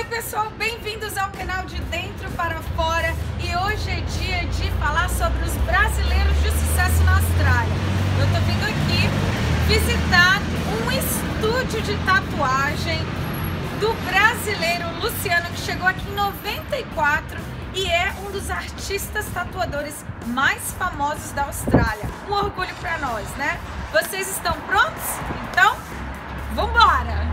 pessoal, bem-vindos ao canal De Dentro para Fora. E hoje é dia de falar sobre os brasileiros de sucesso na Austrália. Eu tô vindo aqui visitar um estúdio de tatuagem do brasileiro Luciano, que chegou aqui em 94 e é um dos artistas tatuadores mais famosos da Austrália. Um orgulho para nós, né? Vocês estão prontos? Então, vambora!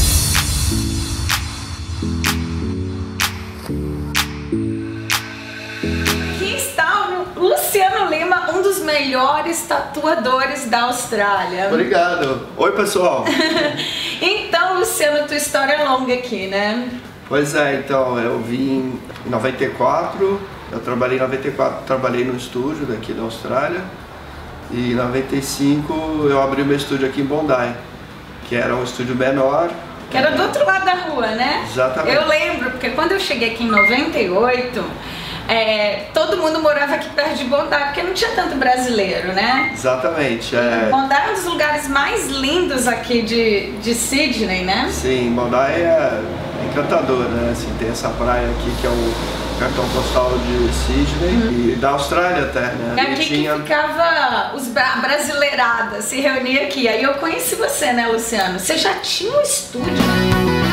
Luciano Lima, um dos melhores tatuadores da Austrália. Obrigado. Oi, pessoal. Então, Luciano, tua história é longa aqui, né? Pois é, então, eu vim em 94, eu trabalhei em 94, trabalhei no estúdio daqui da Austrália, e em 95 eu abri meu estúdio aqui em Bondi, que era um estúdio menor. Que era do outro lado da rua, né? Exatamente. Eu lembro, porque quando eu cheguei aqui em 98... todo mundo morava aqui perto de Bondi, porque não tinha tanto brasileiro, né? Exatamente. Bondi é um dos lugares mais lindos aqui de Sydney, né? Sim, Bondi é encantador, né? Assim, tem essa praia aqui que é o cartão postal de Sydney e da Austrália até, né? É aqui que ficava os brasileiradas, se reunia aqui. Aí eu conheci você, né, Luciano? Você já tinha um estúdio, né?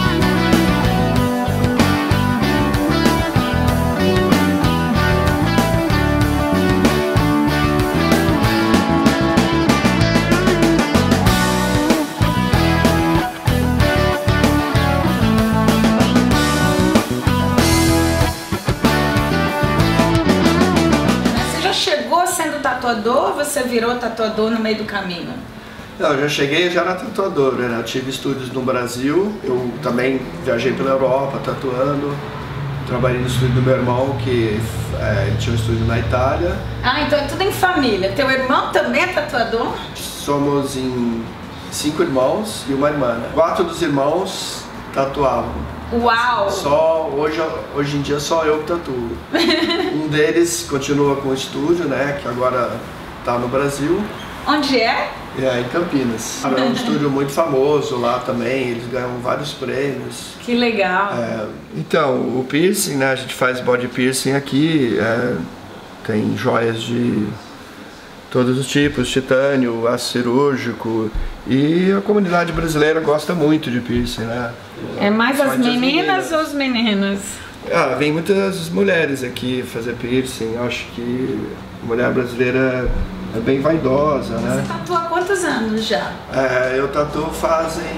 Tatuador, você virou tatuador no meio do caminho? Não, eu já cheguei, já era tatuador, né? Eu tive estúdios no Brasil, eu também viajei pela Europa tatuando, trabalhei no estúdio do meu irmão, que ele tinha um estúdio na Itália. Ah, então é tudo em família. Teu irmão também é tatuador? Somos em 5 irmãos e uma irmã, né? 4 dos irmãos tatuavam. Uau! Só hoje em dia só eu que tatuo. Um deles continua com o estúdio, né, que agora tá no Brasil. Onde é? É, em Campinas. É um estúdio muito famoso lá também, eles ganham vários prêmios. Que legal! Então, o piercing, né, a gente faz body piercing aqui, tem joias de todos os tipos, titânio, aço cirúrgico, e a comunidade brasileira gosta muito de piercing, né? É mais as meninas ou os meninos? Vem muitas mulheres aqui fazer piercing. Eu acho que a mulher brasileira é bem vaidosa, né? Você tatua há quantos anos já? Eu tatuo fazem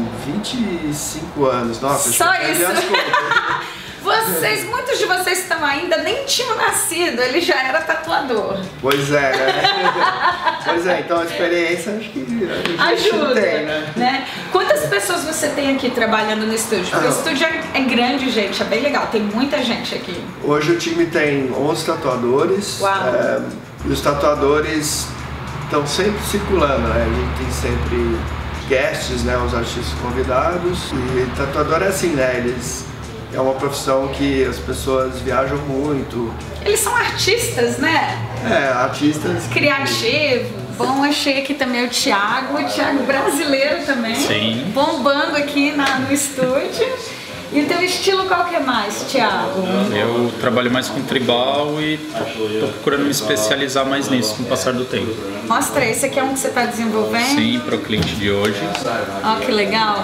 25 anos. Nossa, só isso? Muitos de vocês estão ainda nem tinham nascido, ele já era tatuador. Pois é, né? Pois é, então a experiência acho que ajuda, tem, né? Quantas pessoas você tem aqui trabalhando no estúdio? Porque o estúdio é grande, gente, é bem legal, tem muita gente aqui. Hoje o time tem 11 tatuadores. Uau. E os tatuadores estão sempre circulando, né? A gente tem sempre guests, né? Os artistas convidados. E tatuador é assim, né? É uma profissão que as pessoas viajam muito. Eles são artistas, né? Artistas. Criativos. Bom, achei aqui também o Thiago brasileiro também. Sim. Bombando aqui no estúdio. E o teu estilo qual que é mais, Thiago? Eu trabalho mais com tribal e tô procurando me especializar mais nisso com o passar do tempo. Mostra, esse aqui é um que você está desenvolvendo? Sim, para o cliente de hoje. Ó, que legal.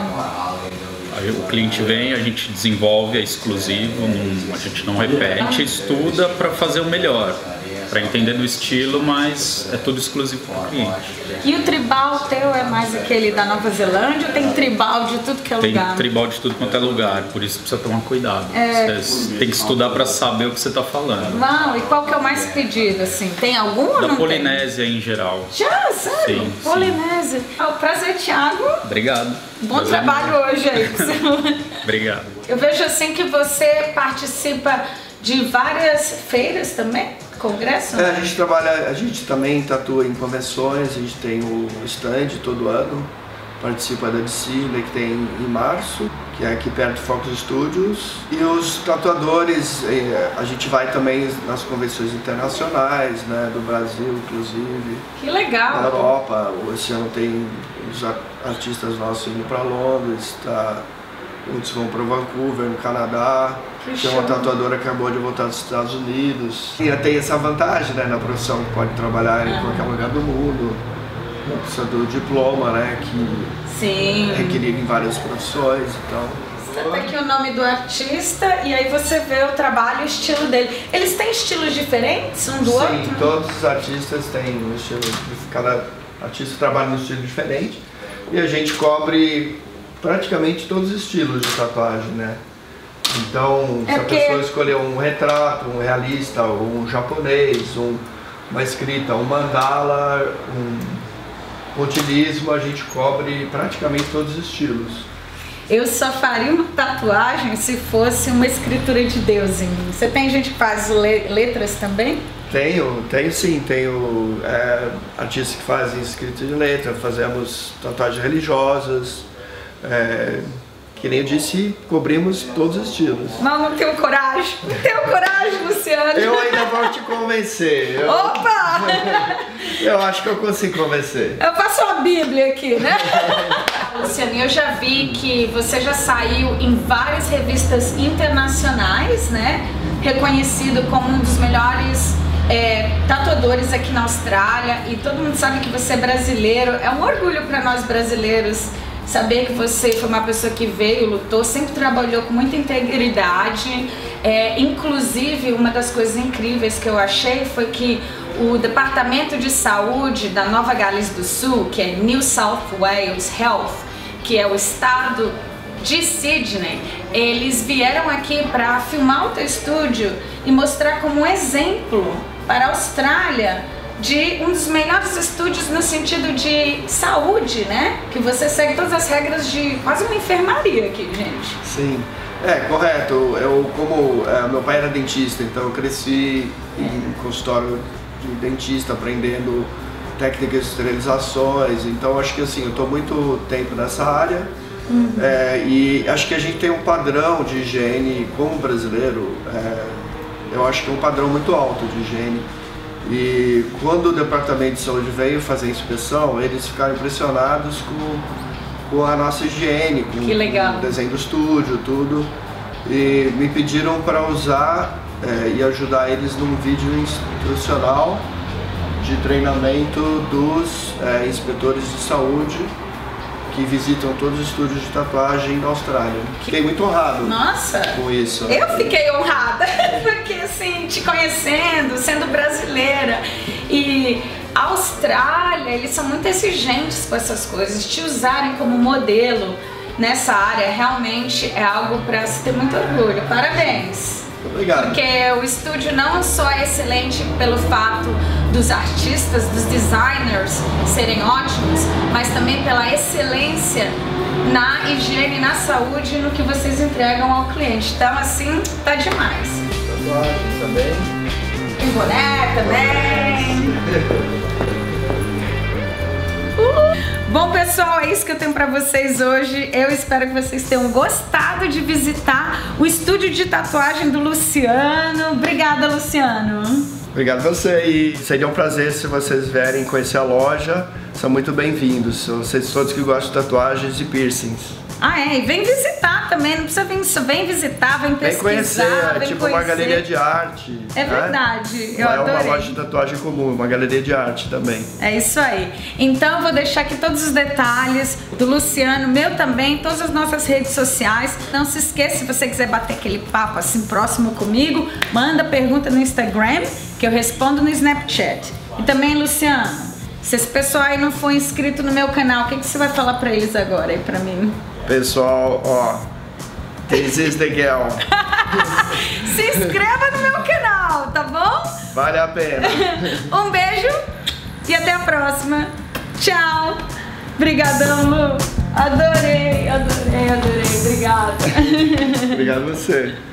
O cliente vem, a gente desenvolve, é exclusivo, a gente não repete, estuda para fazer o melhor, para entender do estilo, mas é tudo exclusivo para o cliente. E o tribal teu é mais aquele da Nova Zelândia ou tem tribal de tudo que é lugar? Tem tribal de tudo quanto é lugar, por isso precisa tomar cuidado. Você tem que estudar para saber o que você está falando. Uau, e qual que é o mais pedido, assim? Tem algum ou não? Da Polinésia em geral. Já? Sério? Sim, Polinésia. Prazer, Thiago. Obrigado. Bom trabalho hoje aí. Obrigado. Eu vejo assim que você participa de várias feiras também, congresso? A gente também tatua em convenções, a gente tem o stand todo ano, participa da Discília, que tem em março, que é aqui perto do Focus Studios. E os tatuadores, a gente vai também nas convenções internacionais, né, do Brasil, inclusive. Que legal! Na Europa, esse ano tem os artistas nossos indo para Londres, outros vão para Vancouver, no Canadá. Tem uma tatuadora que acabou de voltar dos Estados Unidos. E tem essa vantagem, né, na profissão, que pode trabalhar em qualquer lugar do mundo. Não precisa do diploma, né, que é requerido em várias profissões, então... Tá aqui o nome do artista e aí você vê o trabalho e o estilo dele. Eles têm estilos diferentes um do outro? Sim, todos os artistas têm um estilo, cada artista trabalha num estilo diferente e a gente cobre praticamente todos os estilos de tatuagem, né? Então, se a pessoa escolher um retrato, um realista, um japonês, uma escrita, um mandala, um pontilhismo, a gente cobre praticamente todos os estilos. Eu só faria uma tatuagem se fosse uma escritura de Deus em mim. Você tem gente que faz letras também? Tenho sim. Tenho artistas que fazem escrita de letra, fazemos tatuagens religiosas. Que nem eu disse, cobrimos todos os estilos. Mas não tenho coragem. Não tenho coragem, Luciano. Eu ainda vou te convencer. Opa! Eu acho que eu consigo convencer. Eu faço uma bíblia aqui, né? Luciano, eu já vi que você já saiu em várias revistas internacionais, né? Reconhecido como um dos melhores tatuadores aqui na Austrália. E todo mundo sabe que você é brasileiro. É um orgulho para nós brasileiros saber que você foi uma pessoa que veio, lutou, sempre trabalhou com muita integridade. Inclusive, uma das coisas incríveis que eu achei foi que o Departamento de Saúde da Nova Gales do Sul, que é New South Wales Health, que é o estado de Sydney, eles vieram aqui para filmar o teu estúdio e mostrar como um exemplo para a Austrália de um dos melhores estúdios no sentido de saúde, né? Que você segue todas as regras de quase uma enfermaria aqui, gente. Sim, correto. Meu pai era dentista, então eu cresci em consultório de dentista, aprendendo técnicas de esterilizações. Então acho que assim, eu estou muito tempo nessa área. E acho que a gente tem um padrão de higiene como brasileiro. Eu acho que é um padrão muito alto de higiene. E quando o Departamento de Saúde veio fazer a inspeção, eles ficaram impressionados com a nossa higiene, com o desenho do estúdio, tudo. E me pediram para usar e ajudar eles num vídeo instrucional de treinamento dos inspetores de saúde que visitam todos os estúdios de tatuagem na Austrália. Fiquei muito honrado com isso. Eu fiquei honrada, porque assim, te conhecendo, sendo brasileira, e a Austrália, eles são muito exigentes com essas coisas, te usarem como modelo nessa área realmente é algo para se ter muito orgulho. Parabéns! Obrigado. Porque o estúdio não só é excelente pelo fato dos artistas, dos designers serem ótimos, mas também pela excelência na higiene, na saúde e no que vocês entregam ao cliente. Então assim, tá demais. Tatuagem também. Tem boné também. Bom, pessoal, é isso que eu tenho pra vocês hoje. Eu espero que vocês tenham gostado de visitar o estúdio de tatuagem do Luciano. Obrigada, Luciano. Obrigado a você, e seria um prazer se vocês vierem conhecer a loja. São muito bem-vindos, vocês todos que gostam de tatuagens e piercings. E vem visitar também, não precisa vir só, vem visitar, vem pesquisar, conhecer, vem tipo conhecer. Uma galeria de arte. É verdade, eu adorei. É uma loja de tatuagem comum, uma galeria de arte também. É isso aí. Então eu vou deixar aqui todos os detalhes do Luciano, meu também, todas as nossas redes sociais. Não se esqueça, se você quiser bater aquele papo assim próximo comigo, manda pergunta no Instagram, que eu respondo no Snapchat. E também, Luciano, se esse pessoal aí não for inscrito no meu canal, o que você vai falar pra eles agora aí pra mim? Pessoal, this is the girl. Se inscreva no meu canal, tá bom? Vale a pena. Um beijo e até a próxima. Tchau. Obrigadão, Lu. Adorei. Obrigada. Obrigado a você.